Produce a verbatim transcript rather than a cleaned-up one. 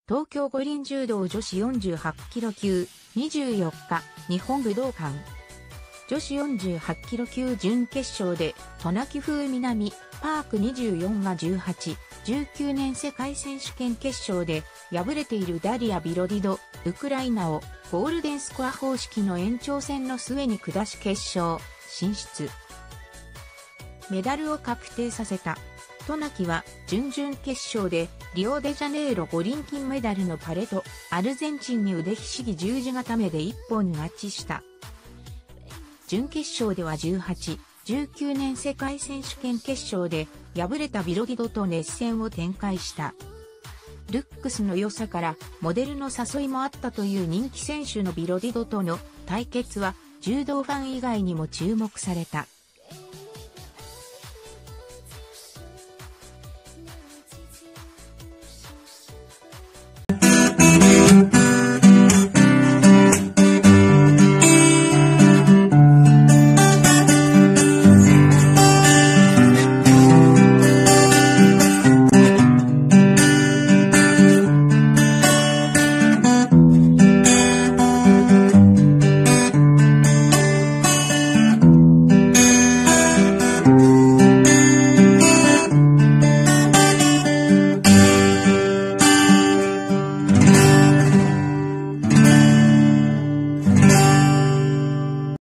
東京五輪柔道女子よんじゅうはちキロ級、にじゅうよっか、日本武道館。女子よんじゅうはちキロ級準決勝で、渡名喜風南、パークにじゅうよんがじゅうはち、じゅうきゅうねん世界選手権決勝で、敗れているダリア・ビロディド、ウクライナを、ゴールデンスコア方式の延長戦の末に下し決勝、進出。メダルを確定させた。渡名喜は準々決勝でリオデジャネイロ五輪金メダルのパレト、アルゼンチンに腕ひしぎ十字固めで一本勝ちした。準決勝ではじゅうはち、じゅうきゅうねん世界選手権決勝で敗れたビロディドと熱戦を展開した。ルックスの良さからモデルの誘いもあったという人気選手のビロディドとの対決は柔道ファン以外にも注目された。